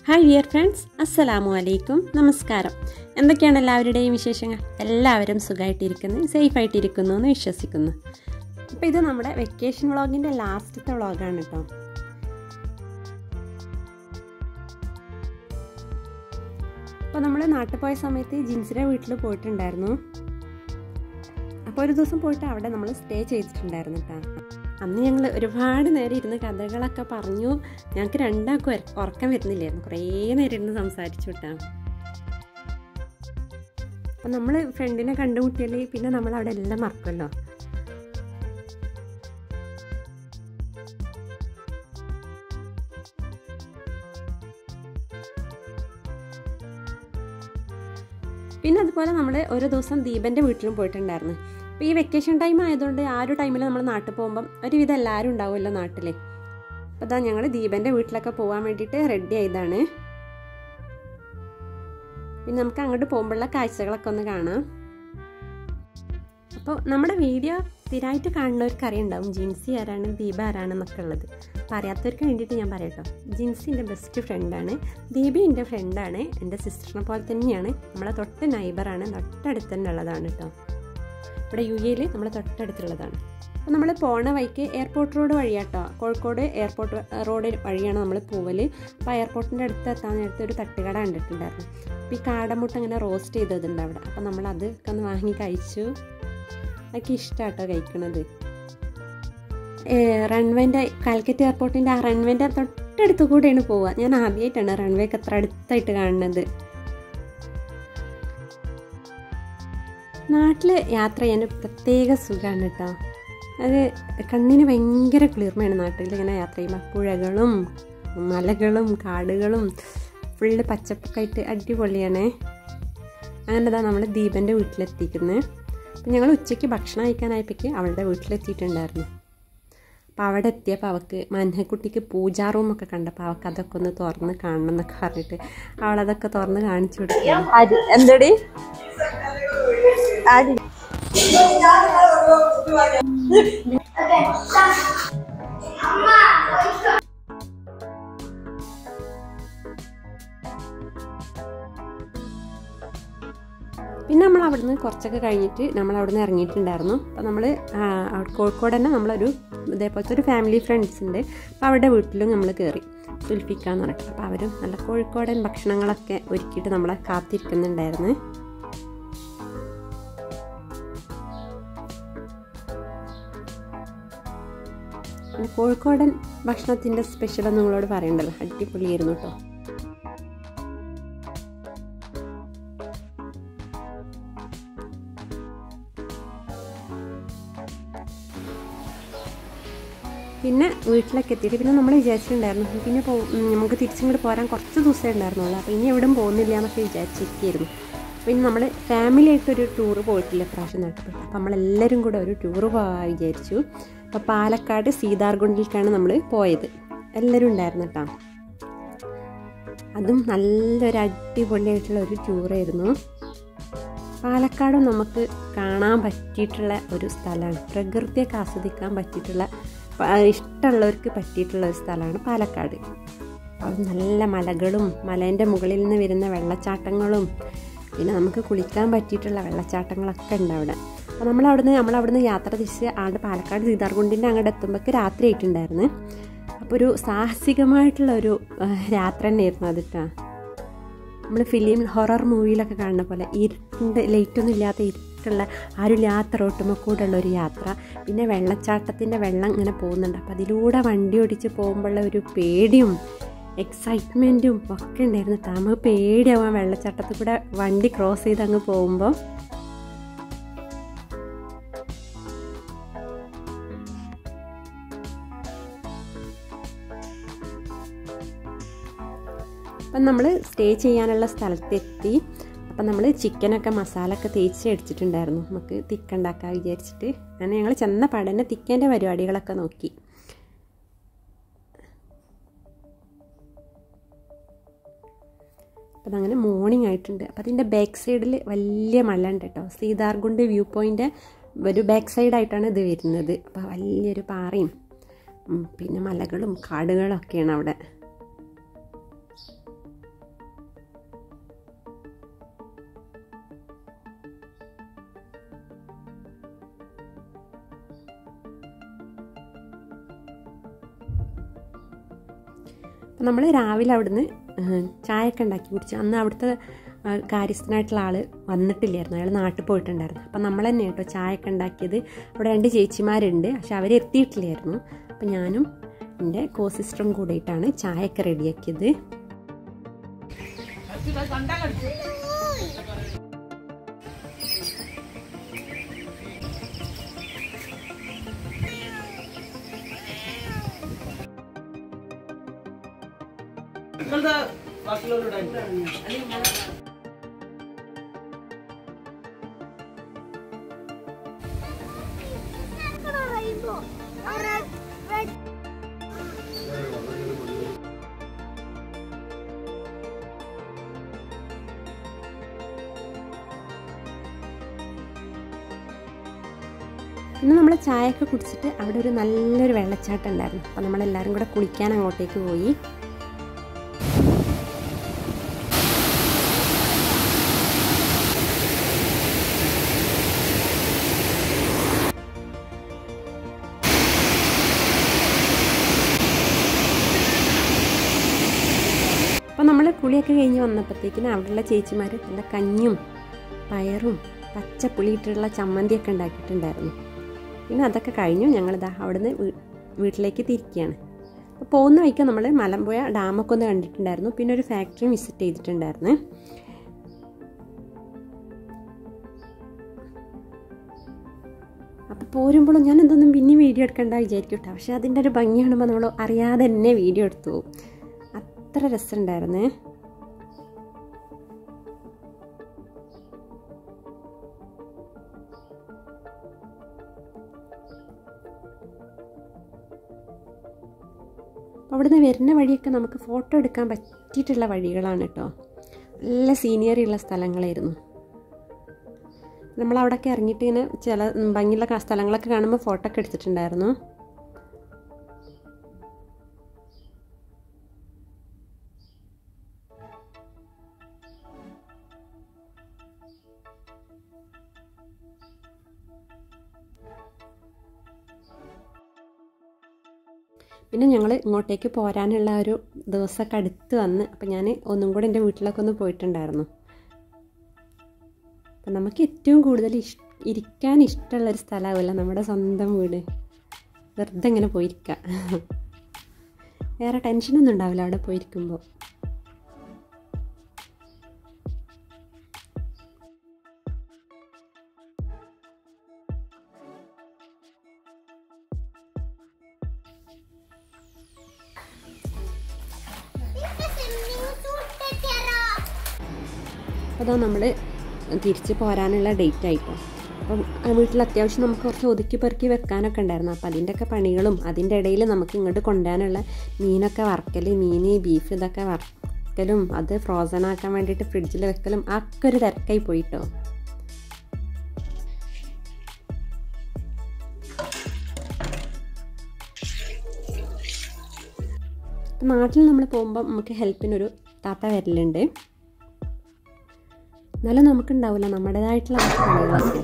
Hi dear friends, അസ്സലാമു അലൈക്കും, നമസ്കാരം. എന്തൊക്കെയാണ് എല്ലാവരുടെയും വിശേഷങ്ങൾ? എല്ലാവരും സുഖമായിട്ടിരിക്കുന്നു, സേഫായിട്ടിരിക്കുന്നു എന്ന് വിശ്വസിക്കുന്നു. അപ്പോൾ ഇത് നമ്മുടെ വെക്കേഷൻ വ്ളോഗിൻ്റെ ലാസ്റ്റത്തെ വ്ളോഗാണ് കേട്ടോ. അപ്പോൾ നമ്മൾ നാട്ടിൽ പോയ സമയത്ത് ജിൻസിയുടെ വീട്ടിൽ പോയിട്ടുണ്ടായിരുന്നു. അപ്പോൾ ഒരു ദിവസം പോയിട്ട് അവിടെ നമ്മൾ സ്റ്റേ ചെയ്തിട്ടുണ്ടായിരുന്നു കേട്ടോ. അന്ന് ഞങ്ങൾ ഒരുപാട് നേരം ഇരുന്ന് കഥകളൊക്കെ പറഞ്ഞു. ഞങ്ങൾക്ക് രണ്ടാൾക്കും ഉറക്കം വരുന്നില്ലായിരുന്നു. കുറേ നേരം ഇരുന്ന് സംസാരിച്ചു കേട്ടോ. അപ്പം നമ്മൾ ഫ്രണ്ടിനെ കണ്ടുമുട്ടിയാൽ പിന്നെ നമ്മൾ അവിടെ എല്ലാം മറക്കുമല്ലോ. പിന്നെ അതുപോലെ നമ്മൾ ഒരു ദിവസം ദീപൻ്റെ വീട്ടിലും പോയിട്ടുണ്ടായിരുന്നു. അപ്പോൾ ഈ വെക്കേഷൻ ടൈം ആയതുകൊണ്ട് ആ ഒരു ടൈമിൽ നമ്മൾ നാട്ടിൽ പോകുമ്പം ഒരുവിധം എല്ലാവരും ഉണ്ടാവുമല്ലോ നാട്ടിൽ. അപ്പോൾ അതാ ഞങ്ങൾ ദീപൻ്റെ വീട്ടിലൊക്കെ പോകാൻ വേണ്ടിയിട്ട് റെഡി ആയതാണ്. പിന്നെ നമുക്ക് അങ്ങോട്ട് പോകുമ്പോഴുള്ള കാഴ്ചകളൊക്കെ ഒന്ന് കാണാം. അപ്പോൾ നമ്മുടെ വീഡിയോ സ്ഥിരമായിട്ട് കാണുന്നവർക്ക് അറിയുണ്ടാവും ജിൻസി ആരാണ്, ദീപ ആരാണെന്നൊക്കെ ഉള്ളത്. പറയാത്തവർക്ക് വേണ്ടിയിട്ട് ഞാൻ പറയട്ടോ. ജിൻസി എൻ്റെ ബെസ്റ്റ് ഫ്രണ്ടാണ്, ദീപ എൻ്റെ ഫ്രണ്ടാണ്, എൻ്റെ സിസ്റ്ററിനെ പോലെ തന്നെയാണ്. നമ്മളെ തൊട്ട് നൈബറാണ്, തൊട്ടടുത്ത് തന്നെ ഉള്ളതാണ് കേട്ടോ. ഇവിടെ UAE നമ്മളെ തൊട്ടടുത്തുള്ളതാണ്. അപ്പോൾ നമ്മൾ പോണ വഴിക്ക് എയർപോർട്ട് റോഡ് വഴിയാട്ടോ, കോഴിക്കോട് എയർപോർട്ട് റോഡ് വഴിയാണ് നമ്മൾ പോവൽ. അപ്പോൾ എയർപോർട്ടിൻ്റെ അടുത്ത് എത്താൻ നേരത്തെ ഒരു തട്ടുകട കണ്ടിട്ടുണ്ടായിരുന്നു. അപ്പോൾ ഈ കാടമുട്ട അങ്ങനെ റോസ്റ്റ് ചെയ്തതുണ്ട് അവിടെ. അപ്പോൾ നമ്മൾ അതൊക്കെ ഒന്ന് വാങ്ങി കഴിച്ചു. അതൊക്കെ ഇഷ്ടമാട്ടോ കഴിക്കണത്. റൺവേൻ്റെ കാലിക്കറ്റ് എയർപോർട്ടിൻ്റെ ആ റൺവേൻ്റെ തൊട്ടടുത്ത് കൂടെയാണ് പോവുക. ഞാൻ ആദ്യമായിട്ടാണ് റൺവേക്ക് അത്ര അടുത്തായിട്ട് കാണുന്നത്. നാട്ടിൽ യാത്ര ചെയ്യാൻ പ്രത്യേക സുഖമാണ് കേട്ടോ. അത് കണ്ണിന് ഭയങ്കര കുളിർമയാണ് നാട്ടിൽ ഇങ്ങനെ യാത്ര ചെയ്യുമ്പോൾ. പുഴകളും മലകളും കാടുകളും ഫുള്ള് പച്ചപ്പൊക്കെ ആയിട്ട് അടിപൊളിയാണ്. അങ്ങനെ നമ്മൾ ദീപൻ്റെ വീട്ടിലെത്തിക്കുന്നത്. അപ്പം ഞങ്ങൾ ഉച്ചയ്ക്ക് ഭക്ഷണം കഴിക്കാനായപ്പോഴേക്ക് അവളുടെ വീട്ടിലെത്തിയിട്ടുണ്ടായിരുന്നു. അപ്പോൾ അവിടെ എത്തിയപ്പോൾ അവൾക്ക് മൻഹക്കുട്ടിക്ക് പൂജാ റൂമൊക്കെ കണ്ടപ്പോൾ അവൾക്ക് അതൊക്കെ ഒന്ന് തുറന്ന് കാണണം എന്നൊക്കെ പറഞ്ഞിട്ട് അവളതൊക്കെ തുറന്ന് കാണിച്ചു കൊടുക്കും. എന്തടി പിന്നെ നമ്മൾ അവിടുന്ന് കുറച്ചൊക്കെ കഴിഞ്ഞിട്ട് നമ്മൾ അവിടുന്ന് ഇറങ്ങിയിട്ടുണ്ടായിരുന്നു. അപ്പോൾ നമ്മൾ കോഴിക്കോട് തന്നെ നമ്മളൊരു ഇതേപോലത്തെ ഒരു ഫാമിലി ഫ്രണ്ട്സ് ഉണ്ട്. അപ്പോൾ അവരുടെ വീട്ടിലും നമ്മൾ കയറി സുൽഫിക്കാന്ന് പറഞ്ഞിട്ട്. അപ്പോൾ അവരും നല്ല കോഴിക്കോടൻ ഭക്ഷണങ്ങളൊക്കെ ഒരുക്കിയിട്ട് നമ്മളെ കാത്തിരിക്കുന്നുണ്ടായിരുന്നു. പിന്നെ കോഴിക്കോടൻ ഭക്ഷണത്തിൻ്റെ സ്പെഷ്യൽ നിങ്ങളോട് പറയണ്ടല്ലോ, അടിപൊളിയായിരുന്നു കേട്ടോ. പിന്നെ വീട്ടിലൊക്കെ എത്തിയിട്ട് പിന്നെ നമ്മൾ വിചാരിച്ചിട്ടുണ്ടായിരുന്നു പിന്നെ നമുക്ക് തിരിച്ചിങ്ങോട്ട് പോരാൻ കുറച്ച് ദിവസമേ ഉണ്ടായിരുന്നുള്ളൂ. അപ്പോൾ ഇനി എവിടെയും പോകുന്നില്ല എന്നൊക്കെ വിചാരിച്ചിരിക്കുകയായിരുന്നു. പിന്നെ നമ്മൾ ഫാമിലി ആയിട്ടൊരു ടൂറ് പോയിട്ടില്ല പ്രാവശ്യം നാട്ടിൽ. അപ്പോൾ നമ്മളെല്ലാവരും കൂടെ ഒരു ടൂറ് പോകാൻ വിചാരിച്ചു. അപ്പോൾ പാലക്കാട് സീതാർകുണ്ടിലേക്കാണ് നമ്മൾ പോയത്. എല്ലാവരും ഉണ്ടായിരുന്നു കേട്ടോ. അതും നല്ലൊരു അടിപൊളിയായിട്ടുള്ള ഒരു ടൂറായിരുന്നു. പാലക്കാടും നമുക്ക് കാണാൻ പറ്റിയിട്ടുള്ള ഒരു സ്ഥലമാണ്. പ്രകൃതിയൊക്കെ ആസ്വദിക്കാൻ പറ്റിയിട്ടുള്ള, ഇഷ്ടമുള്ളവർക്ക് പറ്റിയിട്ടുള്ള ഒരു സ്ഥലമാണ് പാലക്കാട്. അത് നല്ല മലകളും മലേൻ്റെ മുകളിൽ നിന്ന് വരുന്ന വെള്ളച്ചാട്ടങ്ങളും പിന്നെ നമുക്ക് കുളിക്കാൻ പറ്റിയിട്ടുള്ള വെള്ളച്ചാട്ടങ്ങളൊക്കെ ഉണ്ട് അവിടെ. അപ്പോൾ നമ്മളവിടുന്ന് യാത്ര തിരിച്ച് പാലക്കാട് സീതാർകുണ്ടിൻ്റെ അങ്ങോട്ട് എത്തുമ്പോഴേക്ക് രാത്രി ആയിട്ടുണ്ടായിരുന്നു. അപ്പോൾ ഒരു സാഹസികമായിട്ടുള്ള ഒരു യാത്ര തന്നെയായിരുന്നു അത് കേട്ടോ. നമ്മൾ ഫിലിം ഹൊറർ മൂവിയിലൊക്കെ കാണുന്ന പോലെ ഇരുട്ടിൻ്റെ ലൈറ്റൊന്നും ഇല്ലാത്ത ഇരുട്ടുള്ള ആരുമില്ലാത്ത റോട്ടുമ്പോൾ കൂടെ ഉള്ള ഒരു യാത്ര. പിന്നെ വെള്ളച്ചാട്ടത്തിൻ്റെ വെള്ളം ഇങ്ങനെ പോകുന്നുണ്ട്. അപ്പോൾ അതിലൂടെ വണ്ടി ഓടിച്ച് പോകുമ്പോഴുള്ള ഒരു പേടിയും എക്സൈറ്റ്മെൻറ്റും ഒക്കെ ഉണ്ടായിരുന്നു. നമുക്ക് പേടിയാവാൻ വെള്ളച്ചാട്ടത്തിൽ കൂടെ വണ്ടി ക്രോസ് ചെയ്ത് അങ്ങ് പോകുമ്പോൾ. അപ്പം നമ്മൾ സ്റ്റേ ചെയ്യാനുള്ള സ്ഥലത്തെത്തി. അപ്പം നമ്മൾ ചിക്കനൊക്കെ മസാലയൊക്കെ തേച്ച് അടിച്ചിട്ടുണ്ടായിരുന്നു. നമുക്ക് തിക്കുണ്ടാക്കാൻ വിചാരിച്ചിട്ട് അങ്ങനെ ഞങ്ങൾ ചെന്ന പാടന്നെ തിക്കേൻ്റെ പരിപാടികളൊക്കെ നോക്കി. അപ്പം അതങ്ങനെ മോർണിംഗ് ആയിട്ടുണ്ട്. അപ്പം അതിൻ്റെ ബാക്ക് സൈഡിൽ വലിയ മല ഉണ്ട് കേട്ടോ. സീതാർകുണ്ട് വ്യൂ പോയിൻ്റ് ഒരു ബാക്ക് സൈഡായിട്ടാണ് ഇത് വരുന്നത്. അപ്പോൾ വലിയൊരു പാറയും പിന്നെ മലകളും കാടുകളും ഒക്കെയാണ് അവിടെ. അപ്പോൾ നമ്മൾ രാവിലെ അവിടുന്ന് ചായയൊക്കെ ഉണ്ടാക്കി കുടിച്ചു. അന്ന് അവിടുത്തെ കാര്യസ്ഥനായിട്ടുള്ള ആൾ വന്നിട്ടില്ലായിരുന്നു, അയാൾ നാട്ടിൽ പോയിട്ടുണ്ടായിരുന്നു. അപ്പം നമ്മൾ തന്നെ കേട്ടോ ചായയൊക്കെ ഉണ്ടാക്കിയത്. അവിടെ 2 ചേച്ചിമാരുണ്ട്, പക്ഷെ അവരെത്തിയിട്ടില്ലായിരുന്നു. അപ്പം ഞാനും എൻ്റെ കോ-സിസ്റ്ററും കൂടിയിട്ടാണ് ചായയൊക്കെ റെഡിയാക്കിയത്. പിന്നെ നമ്മൾ ചായയൊക്കെ കുടിച്ചിട്ട് അവിടെ ഒരു നല്ലൊരു വെള്ളച്ചാട്ടം ഉണ്ടായിരുന്നു. അപ്പോൾ നമ്മളെല്ലാവരും കൂടെ കുളിക്കാൻ അങ്ങോട്ടേക്ക് പോയി. അപ്പോൾ നമ്മൾ കുളിയൊക്കെ കഴിഞ്ഞ് വന്നപ്പോഴത്തേക്കിനും അവിടെയുള്ള ചേച്ചിമാർ നല്ല കഞ്ഞും പയറും പച്ചപ്പുളിയിട്ടുള്ള ചമ്മന്തിയൊക്കെ ഉണ്ടാക്കിയിട്ടുണ്ടായിരുന്നു. പിന്നെ അതൊക്കെ കഴിഞ്ഞു ഞങ്ങളിതാ അവിടുന്ന് വീട്ടിലേക്ക് തിരിക്കുകയാണ്. അപ്പോൾ പോകുന്ന വഴിക്ക് നമ്മൾ മലമ്പുഴ ഡാമൊക്കെ ഒന്ന് കണ്ടിട്ടുണ്ടായിരുന്നു. പിന്നെ ഒരു ഫാക്ടറി വിസിറ്റ് ചെയ്തിട്ടുണ്ടായിരുന്നു. അപ്പോൾ പോരുമ്പോഴും ഞാൻ എന്തൊന്നും പിന്നെ വീഡിയോ എടുക്കണ്ട വിചാരിക്കും കേട്ടോ. പക്ഷേ അതിൻ്റെ ഒരു ഭംഗി കാണുമ്പോൾ നമ്മൾ അറിയാതെ തന്നെ വീഡിയോ എടുത്തു പോകും. അത്ര രസമുണ്ടായിരുന്നേ. അവിടുന്ന് വരുന്ന വഴിയൊക്കെ നമുക്ക് ഫോട്ടോ എടുക്കാൻ പറ്റിയിട്ടുള്ള വഴികളാണ് കേട്ടോ. നല്ല സീനിയറി ഉള്ള സ്ഥലങ്ങളായിരുന്നു. നമ്മളവിടെയൊക്കെ ഇറങ്ങിയിട്ട് ഇങ്ങനെ ചില ഭംഗിയുള്ള സ്ഥലങ്ങളൊക്കെ കാണുമ്പോൾ ഫോട്ടോ ഒക്കെ എടുത്തിട്ടുണ്ടായിരുന്നു. പിന്നെ ഞങ്ങൾ ഇങ്ങോട്ടേക്ക് പോരാനുള്ള ഒരു ദിവസമൊക്കെ അടുത്ത് വന്ന്. അപ്പം ഞാൻ ഒന്നും കൂടെ എൻ്റെ വീട്ടിലൊക്കെ ഒന്ന് പോയിട്ടുണ്ടായിരുന്നു. അപ്പം നമുക്ക് ഏറ്റവും കൂടുതൽ ഇരിക്കാൻ ഇഷ്ടമുള്ളൊരു സ്ഥലമാവില്ല നമ്മുടെ സ്വന്തം വീട്. വെറുതെ ഇങ്ങനെ പോയിരിക്കുക, വേറെ ടെൻഷനൊന്നും ഉണ്ടാവില്ല അവിടെ പോയിരിക്കുമ്പോൾ. അപ്പോൾ നമ്മൾ തിരിച്ച് പോരാനുള്ള ഡേറ്റ് ആയിട്ടോ. അപ്പം വീട്ടിൽ അത്യാവശ്യം നമുക്ക് കുറച്ച് ഒതുക്കി പെറുക്കി വെക്കാനൊക്കെ ഉണ്ടായിരുന്നു. അപ്പോൾ അതിൻ്റെയൊക്കെ പണികളും അതിൻ്റെ ഇടയിൽ നമുക്ക് ഇങ്ങോട്ട് കൊണ്ടുവരാനുള്ള മീനൊക്കെ വറക്കൽ, ബീഫ് ഇതൊക്കെ വറക്കലും അത് ഫ്രോസൺ ആക്കാൻ വേണ്ടിയിട്ട് ഫ്രിഡ്ജിൽ വെക്കലും ഒക്കെ ഒരു തിരക്കായി പോയിട്ടോ. നാട്ടിൽ നമ്മൾ പോകുമ്പോൾ നമുക്ക് ഹെൽപ്പിനൊരു താത്ത വരലുണ്ട്. എന്നാലും നമുക്കുണ്ടാവില്ല നമ്മുടേതായിട്ടുള്ള പണികളൊക്കെ.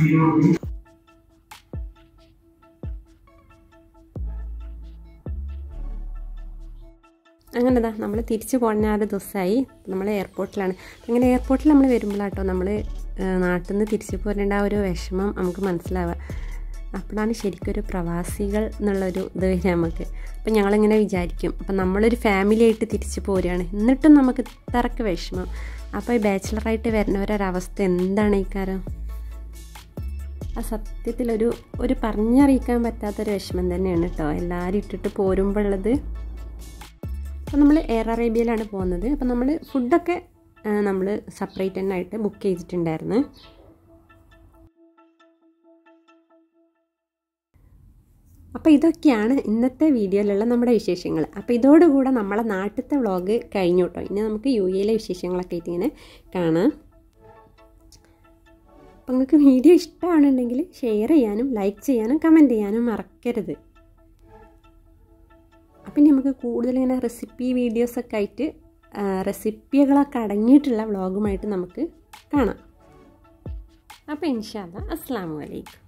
അങ്ങനെതാ നമ്മൾ തിരിച്ചു പോകുന്ന ഒരു ദിവസമായി. നമ്മൾ എയർപോർട്ടിലാണ്. അങ്ങനെ എയർപോർട്ടിൽ നമ്മൾ വരുമ്പോഴാട്ടോ നമ്മൾ നാട്ടിൽ നിന്ന് തിരിച്ചു പോരേണ്ട ആ ഒരു വിഷമം നമുക്ക് മനസ്സിലാവുക. അപ്പോഴാണ് ശരിക്കും ഒരു പ്രവാസികൾ എന്നുള്ളൊരു ഇത് വരിക നമുക്ക്. അപ്പം ഞങ്ങളിങ്ങനെ വിചാരിക്കും, അപ്പം നമ്മളൊരു ഫാമിലി ആയിട്ട് തിരിച്ചു പോരുകയാണ്, എന്നിട്ടും നമുക്ക് ഇത്രക്ക് വിഷമം. അപ്പോൾ ഈ ബാച്ചിലറായിട്ട് വരുന്നവരൊരവസ്ഥ എന്താണ് ഈ കാര്യം? ആ സത്യത്തിലൊരു പറഞ്ഞറിയിക്കാൻ പറ്റാത്തൊരു വിഷമം തന്നെയാണ് കേട്ടോ എല്ലാവരും ഇട്ടിട്ട് പോരുമ്പോഴുള്ളത്. അപ്പോൾ നമ്മൾ എയർ അറേബ്യയിലാണ് പോകുന്നത്. അപ്പോൾ നമ്മൾ ഫുഡൊക്കെ നമ്മൾ സെപ്പറേറ്റ് തന്നെ ആയിട്ട് ബുക്ക് ചെയ്തിട്ടുണ്ടായിരുന്നു. അപ്പോൾ ഇതൊക്കെയാണ് ഇന്നത്തെ വീഡിയോയിലുള്ള നമ്മുടെ വിശേഷങ്ങൾ. അപ്പോൾ ഇതോടുകൂടെ നമ്മളെ നാട്ടിലത്തെ വ്ളോഗ് കഴിഞ്ഞു കേട്ടോ. ഇനി നമുക്ക് യുഎയിലെ വിശേഷങ്ങളൊക്കെ ആയിട്ട് ഇങ്ങനെ കാണാം. അപ്പോൾ നിങ്ങൾക്ക് വീഡിയോ ഇഷ്ടമാണെന്നുണ്ടെങ്കിൽ ഷെയർ ചെയ്യാനും ലൈക്ക് ചെയ്യാനും കമൻറ്റ് ചെയ്യാനും മറക്കരുത്. അപ്പം ഇനി നമുക്ക് കൂടുതൽ ഇങ്ങനെ റെസിപ്പി വീഡിയോസൊക്കെ ആയിട്ട് റെസിപ്പികളൊക്കെ അടങ്ങിയിട്ടുള്ള വ്ളോഗുമായിട്ട് നമുക്ക് കാണാം. അപ്പോൾ ഇൻഷാ അല്ലാഹ് അസ്സലാമു അലൈക്കും.